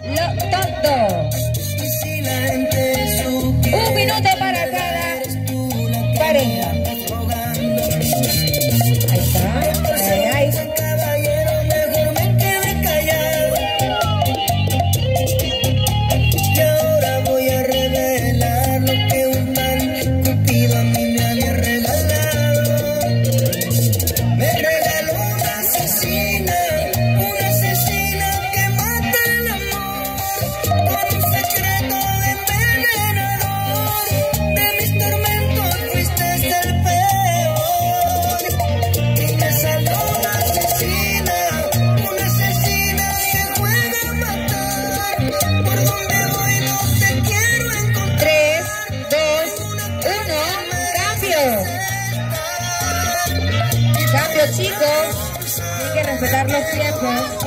Todo. Un minuto para cada pareja. Ahí está. Ahí. Y ahora voy a revelar lo que un mal cupido a mí me había regalado. Me regaló una asesina que mata el amor con un secreto envenenador. De mis tormentos fuiste el peor y me salió una asesina que juega a matar. Por donde voy no te quiero encontrar. 3, 2, 1. Cambio. Cambio, chicos. Hay que respetar los tiempos.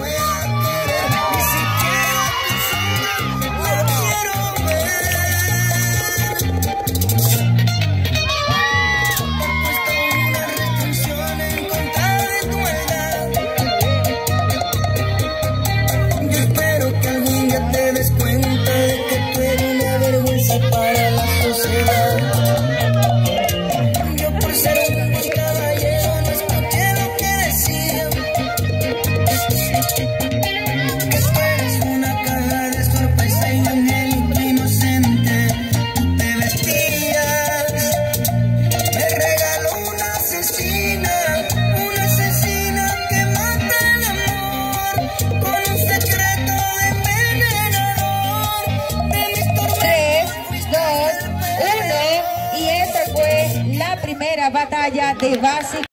Para la sociedad, yo por ser un buen caballero no escuché lo que decían, que tú eres una caja de sorpresa y un angelito inocente, tú te vestías. Me regaló una asesina que mata el amor con un secreto envenenador de mis tormentos. 3, 2, 1. Y esta fue la primera batalla de base.